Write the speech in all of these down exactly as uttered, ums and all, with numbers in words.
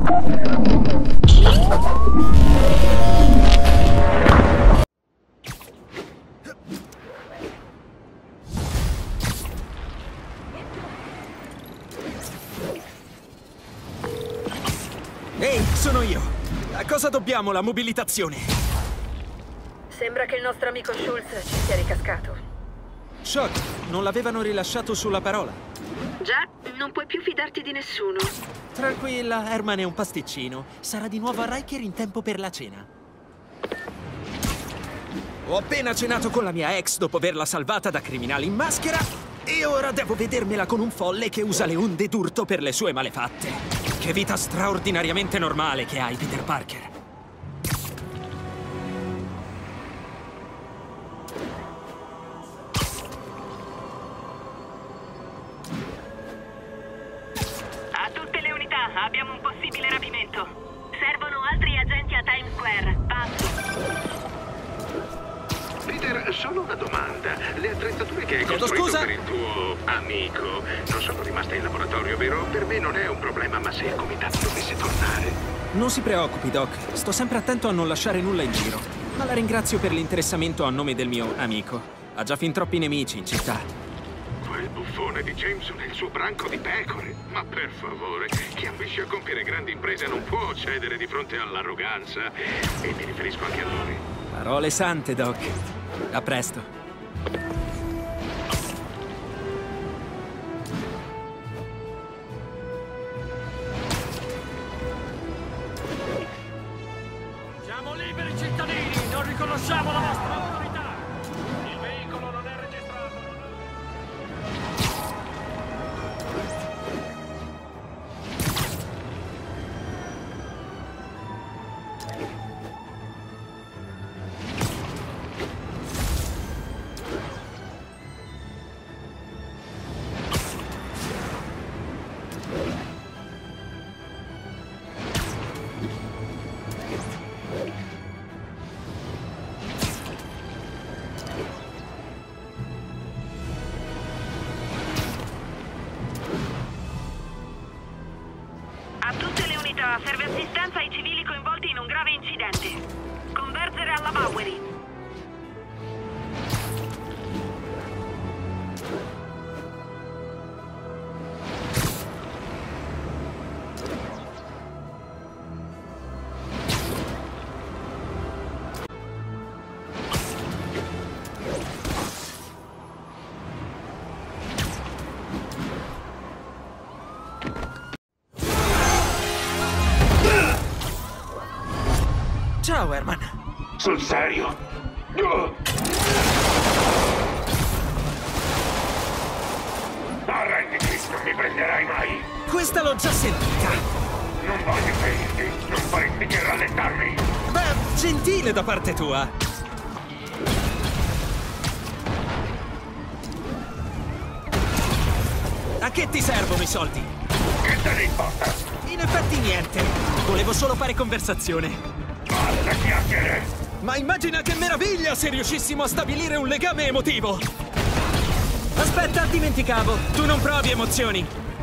Ehi, sono io. A cosa dobbiamo la mobilitazione? Sembra che il nostro amico Schultz ci sia ricascato. Shock, non l'avevano rilasciato sulla parola. Già, non puoi più fidarti di nessuno. Tranquilla, Herman è un pasticcino. Sarà di nuovo a Riker in tempo per la cena. Ho appena cenato con la mia ex dopo averla salvata da criminali in maschera e ora devo vedermela con un folle che usa le onde d'urto per le sue malefatte. Che vita straordinariamente normale che hai, Peter Parker. A tutte le unità, abbiamo un possibile rapimento. Servono altri agenti a Times Square. Passo. Peter, solo una domanda. Le attrezzature che hai Chiedo costruito scusa? per il tuo amico non sono rimaste in laboratorio, vero? Per me non è un problema, ma se il comitato dovesse tornare... Non si preoccupi, Doc. Sto sempre attento a non lasciare nulla in giro. Ma la ringrazio per l'interessamento a nome del mio amico. Ha già fin troppi nemici in città. Quel buffone di Jameson è il suo branco di pecore. Ma per favore, chi ambisce a compiere grandi imprese non può cedere di fronte all'arroganza. E mi riferisco anche a noi. Parole sante, Doc. A presto. Siamo liberi cittadini, non riconosciamo la vostra autorità. Il veicolo non è registrato. A tutte le unità, serve assistenza ai civili coinvolti in un grave incidente. Convergere alla Bowery. Ciao, Herman. Sul serio? Uh! Arrenditi, non mi prenderai mai! Questa l'ho già sentita. Non voglio ferirti, non faresti che rallentarmi! Beh, gentile da parte tua. A che ti servono i soldi? Che te ne importa? In effetti niente. Volevo solo fare conversazione. Basta chiacchiere! Ma immagina che meraviglia se riuscissimo a stabilire un legame emotivo! Aspetta, dimenticavo. Tu non provi emozioni.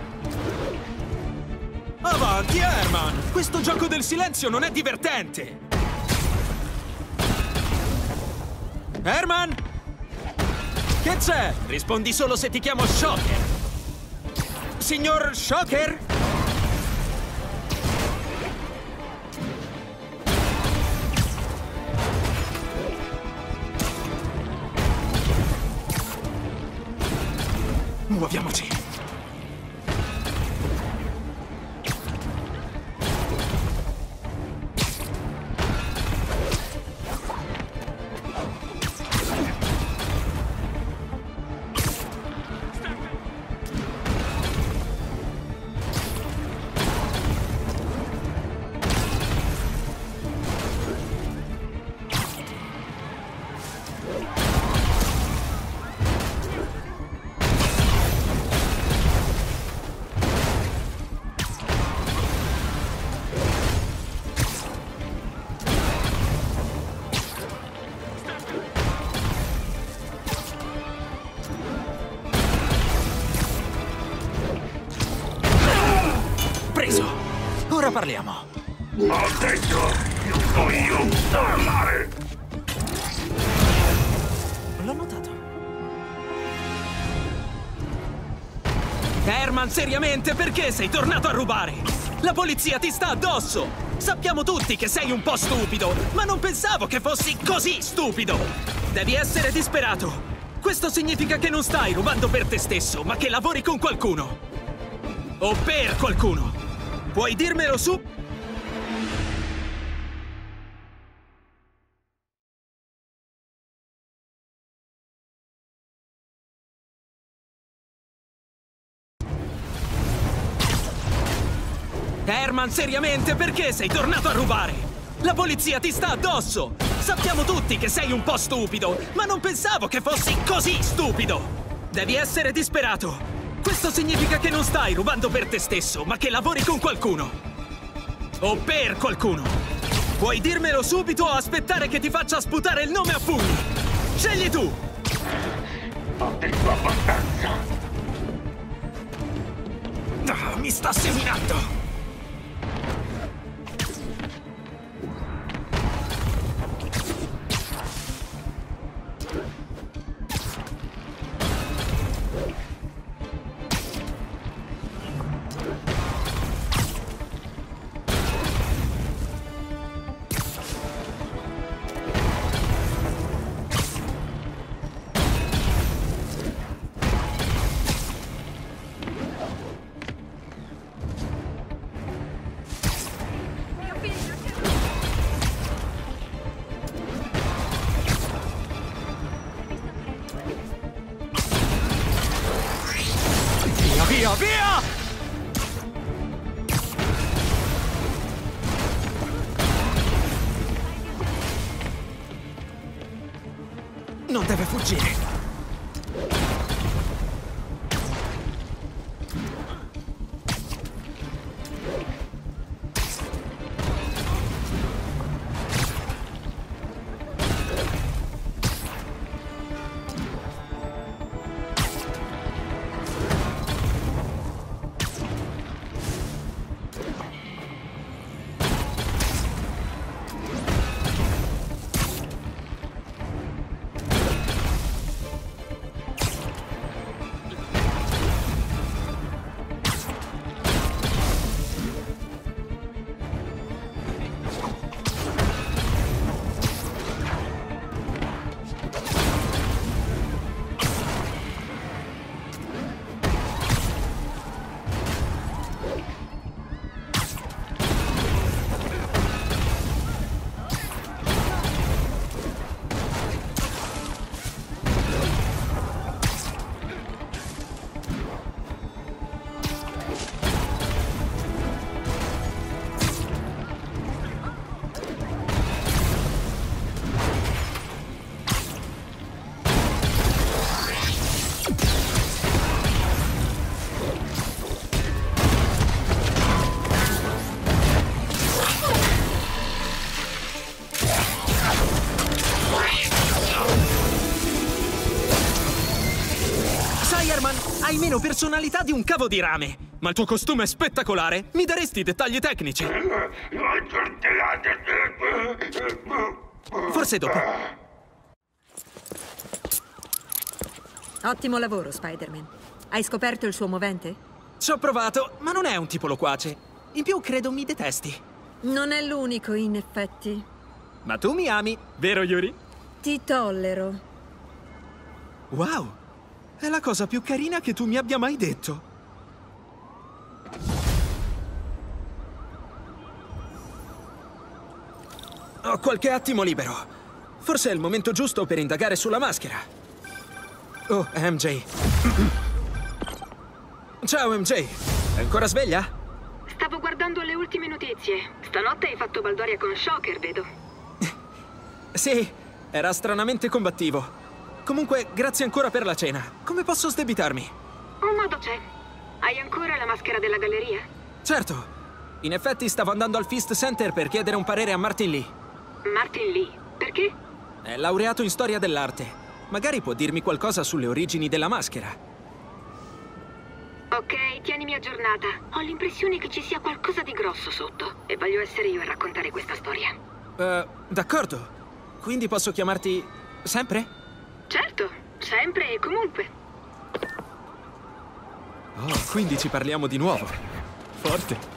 Avanti, Herman! Questo gioco del silenzio non è divertente! Herman? Che c'è? Rispondi solo se ti chiamo Shocker. Signor Shocker? Muoviamoci. parliamo. Ho detto, non voglio parlare! L'ho notato. Herman, seriamente, perché sei tornato a rubare? La polizia ti sta addosso! Sappiamo tutti che sei un po' stupido, ma non pensavo che fossi così stupido! Devi essere disperato! Questo significa che non stai rubando per te stesso, ma che lavori con qualcuno! O per qualcuno! Puoi dirmelo su? Herman, seriamente, perché sei tornato a rubare? La polizia ti sta addosso! Sappiamo tutti che sei un po' stupido, ma non pensavo che fossi così stupido! Devi essere disperato! Questo significa che non stai rubando per te stesso, ma che lavori con qualcuno! O per qualcuno! Puoi dirmelo subito o aspettare che ti faccia sputare il nome a pugni! Scegli tu! Ho detto abbastanza! Ah, mi sta seminando! Via, via! Non deve fuggire. Hai meno personalità di un cavo di rame, ma il tuo costume è spettacolare. Mi daresti dettagli tecnici? Forse dopo. Ottimo lavoro, Spider-Man. Hai scoperto il suo movente? Ci ho provato, ma non è un tipo loquace. In più credo mi detesti. Non è l'unico, in effetti. Ma tu mi ami, vero Yuri? Ti tollero. Wow! È la cosa più carina che tu mi abbia mai detto. Ho qualche attimo libero. Forse è il momento giusto per indagare sulla maschera. Oh, M J. Ciao, M J. È ancora sveglia? Stavo guardando le ultime notizie. Stanotte hai fatto baldoria con Shocker, vedo. Sì, era stranamente combattivo. Comunque, grazie ancora per la cena. Come posso sdebitarmi? Un modo c'è. Hai ancora la maschera della galleria? Certo. In effetti stavo andando al Feast Center per chiedere un parere a Martin Lee. Martin Lee? Perché? È laureato in storia dell'arte. Magari può dirmi qualcosa sulle origini della maschera. Ok, tienimi aggiornata. Ho l'impressione che ci sia qualcosa di grosso sotto. E voglio essere io a raccontare questa storia. Uh, d'accordo. Quindi posso chiamarti sempre? Certo, sempre e comunque. Oh, quindi ci parliamo di nuovo. Forte.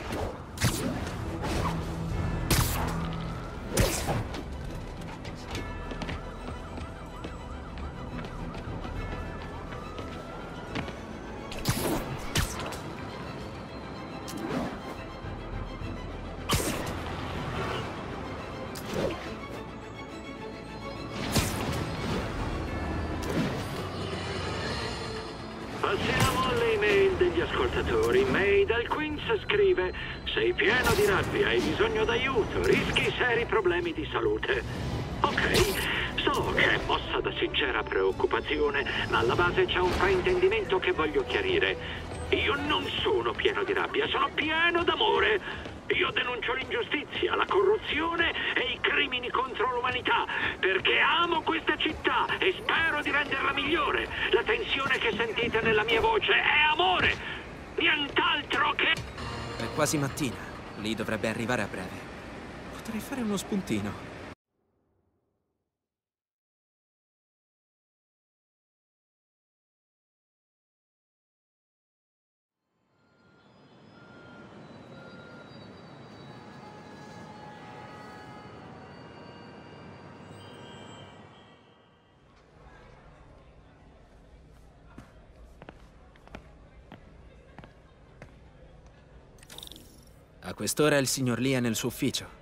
Passiamo alle email degli ascoltatori. May dal Queens scrive: sei pieno di rabbia, hai bisogno d'aiuto, rischi seri problemi di salute. Ok, so che è mossa da sincera preoccupazione, ma alla base c'è un fraintendimento che voglio chiarire. Io non sono pieno di rabbia, sono pieno d'amore. Io denuncio l'ingiustizia, la corruzione e i crimini contro l'umanità, perché amo questa città e spero di renderla migliore. La tensione che sentite nella mia voce è amore, nient'altro che... È quasi mattina. Lì dovrebbe arrivare a breve. Potrei fare uno spuntino. A quest'ora il signor Lee è nel suo ufficio.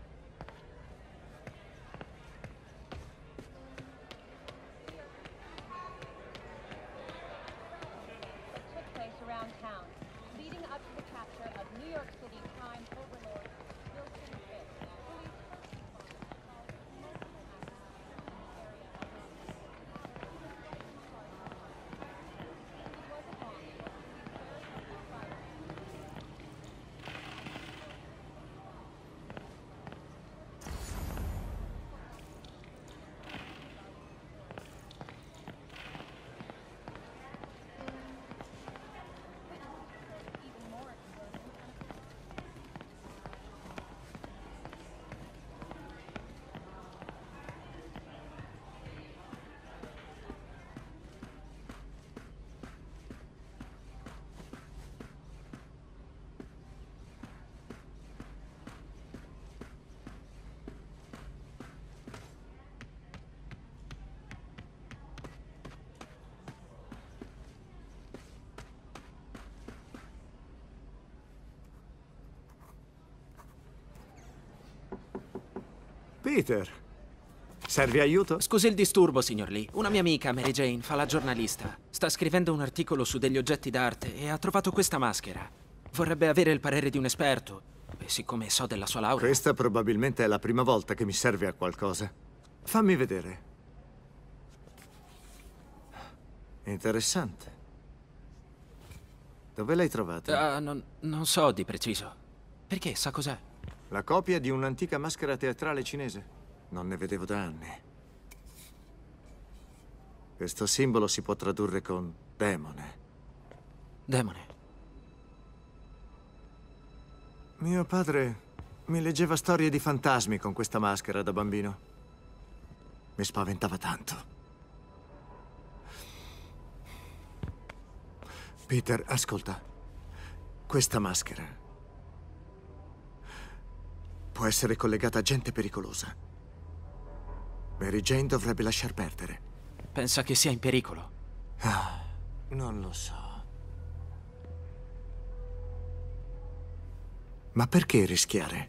Peter, serve aiuto? Scusi il disturbo, signor Lee. Una mia amica, Mary Jane, fa la giornalista. Sta scrivendo un articolo su degli oggetti d'arte e ha trovato questa maschera. Vorrebbe avere il parere di un esperto. E siccome so della sua laurea... Questa probabilmente è la prima volta che mi serve a qualcosa. Fammi vedere. Interessante. Dove l'hai trovata? Uh, non, non so di preciso. Perché? Sa cos'è? La copia di un'antica maschera teatrale cinese. Non ne vedevo da anni. Questo simbolo si può tradurre con demone. Demone. Mio padre mi leggeva storie di fantasmi con questa maschera da bambino. Mi spaventava tanto. Peter, ascolta. Questa maschera può essere collegata a gente pericolosa. Mary Jane dovrebbe lasciar perdere. Pensa che sia in pericolo? Ah, non lo so. Ma perché rischiare?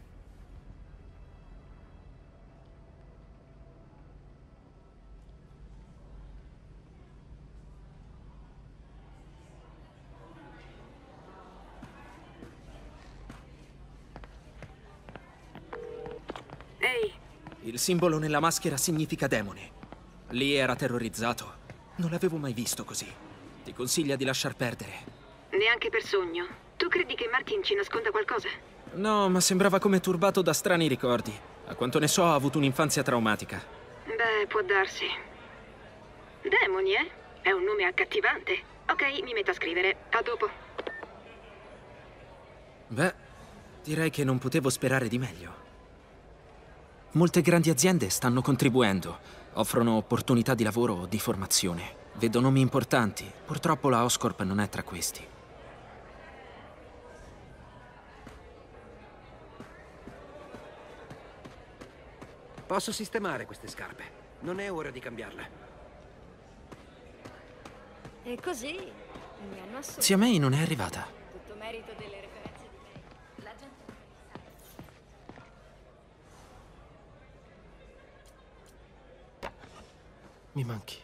Ehi, Il simbolo nella maschera significa demone. Lee era terrorizzato. Non l'avevo mai visto così. Ti consiglia di lasciar perdere. neanche per sogno. Tu credi che Martin ci nasconda qualcosa? No, ma sembrava come turbato da strani ricordi. A quanto ne so, ha avuto un'infanzia traumatica. Beh, può darsi. Demoni, eh? È un nome accattivante. Ok, mi metto a scrivere. A dopo. Beh, direi che non potevo sperare di meglio. Molte grandi aziende stanno contribuendo, offrono opportunità di lavoro o di formazione. Vedo nomi importanti. Purtroppo la Oscorp non è tra questi. Posso sistemare queste scarpe. Non è ora di cambiarle. E così mi hanno assunto. Zia May non è arrivata. Tutto merito delle referenze di May. La gente Mi manchi.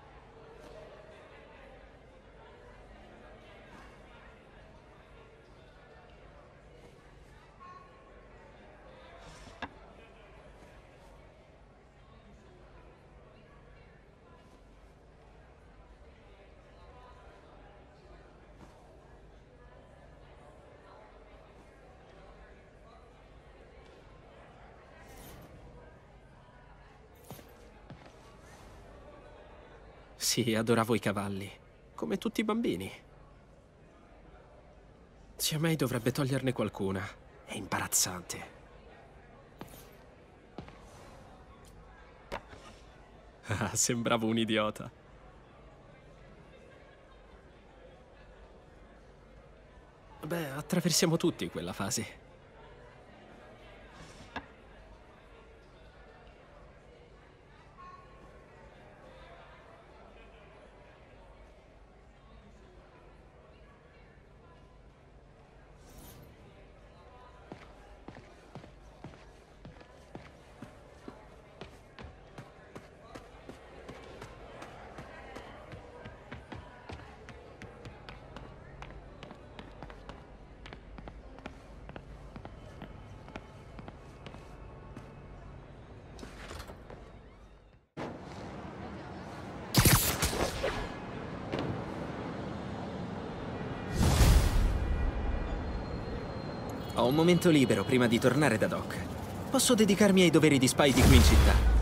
Sì, adoravo i cavalli. Come tutti i bambini. Zia May dovrebbe toglierne qualcuna. È imbarazzante. Ah, sembravo un idiota. Beh, attraversiamo tutti quella fase. Ho un momento libero prima di tornare da Doc. Posso dedicarmi ai doveri di spy di qui in città.